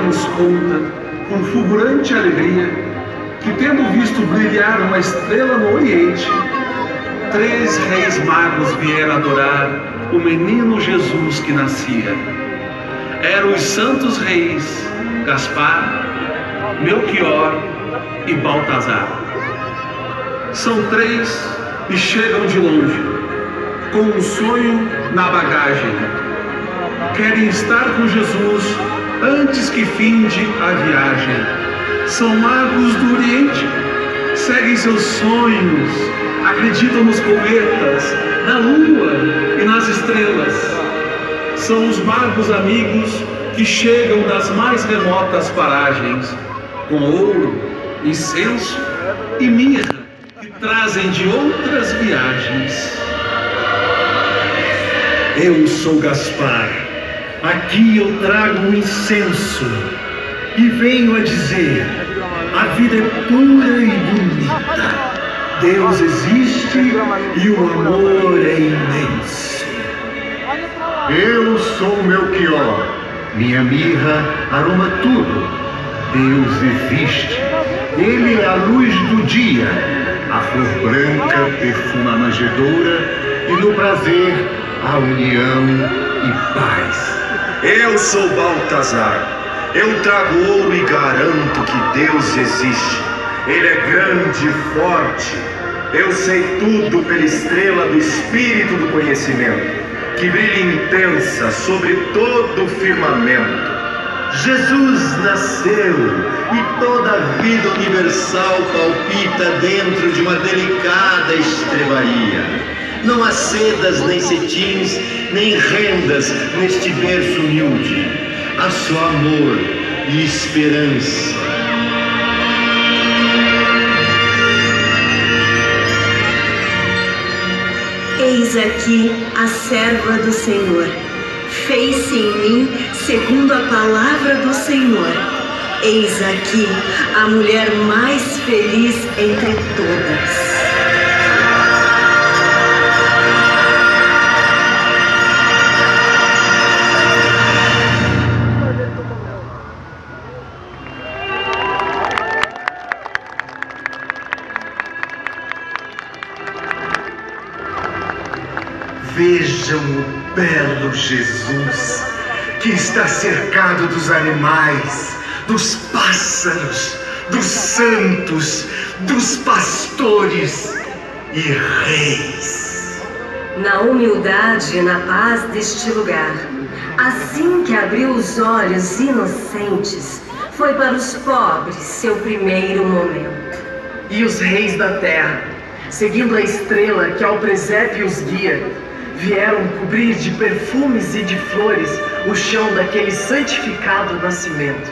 nos conta, com fulgurante alegria, que tendo visto brilhar uma estrela no Oriente, 3 reis magos vieram adorar o menino Jesus que nascia. Eram os santos reis Gaspar, Melquior e Baltazar. São 3 e chegam de longe, com um sonho na bagagem. Querem estar com Jesus antes que finde a viagem. São magos do Oriente, seguem seus sonhos, acreditam nos cometas, na lua e nas estrelas. São os magos amigos que chegam das mais remotas paragens, com ouro, incenso e mirra, que trazem de outras viagens. Eu sou Gaspar, aqui eu trago o incenso e venho a dizer: a vida é pura e bonita, Deus existe e o amor é imenso. Eu sou Melquior, minha mirra aroma tudo, Deus existe, Ele é a luz do dia, a flor branca perfuma a manjedoura e no prazer a união e paz. Eu sou Baltazar, eu trago ouro e garanto que Deus existe. Ele é grande e forte. Eu sei tudo pela estrela do Espírito do Conhecimento, que brilha intensa sobre todo o firmamento. Jesus nasceu e toda a vida universal palpita dentro de uma delicada estrebaria. Não há sedas, nem cetins, nem rendas neste berço humilde. Há só amor e esperança. Eis aqui a serva do Senhor. Fez-se em mim segundo a palavra do Senhor. Eis aqui a mulher mais feliz entre todas. Vejam o belo Jesus, que está cercado dos animais, dos pássaros, dos santos, dos pastores e reis. Na humildade e na paz deste lugar, assim que abriu os olhos inocentes, foi para os pobres seu primeiro momento. E os reis da terra, seguindo a estrela que ao presépio os guia, vieram cobrir de perfumes e de flores o chão daquele santificado nascimento.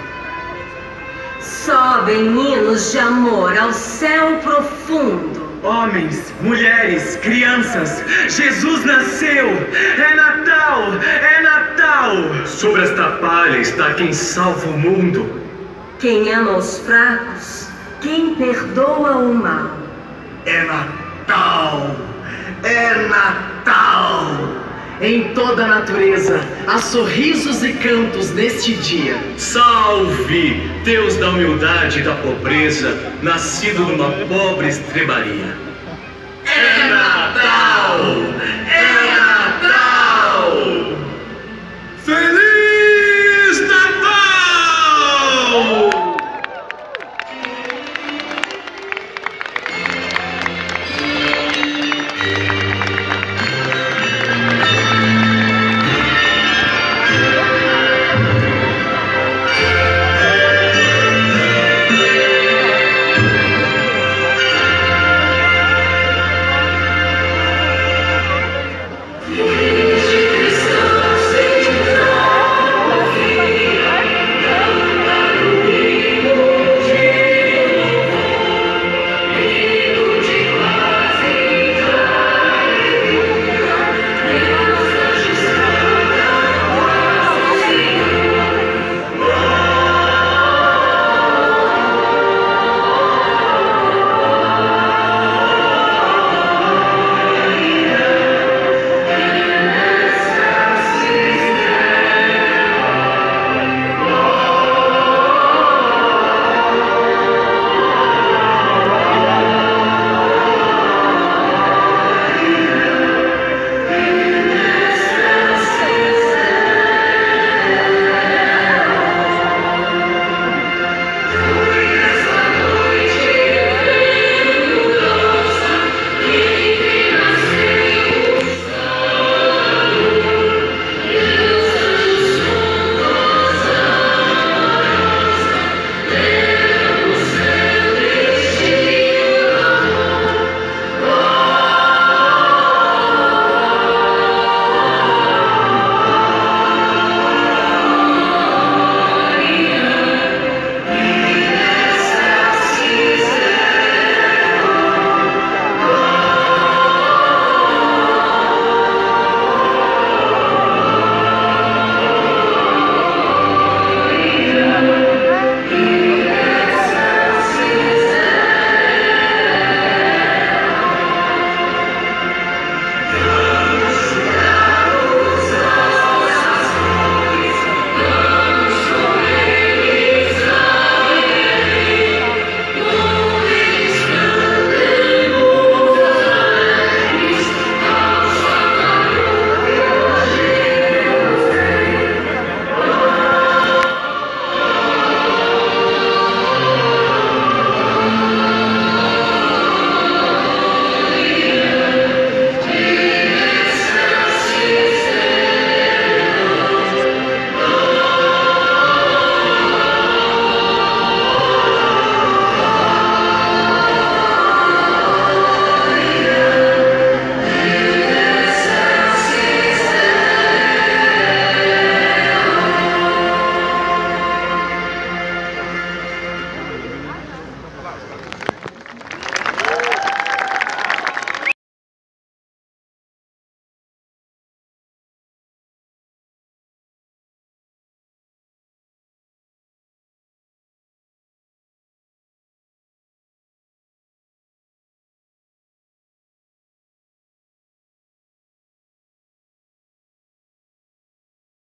Sobem hinos de amor ao céu profundo. Homens, mulheres, crianças, Jesus nasceu! É Natal! É Natal! Sobre esta palha está quem salva o mundo. Quem ama os fracos, quem perdoa o mal. É Natal! É Natal! Em toda a natureza há sorrisos e cantos neste dia. Salve, Deus da humildade e da pobreza, nascido numa pobre estrebaria.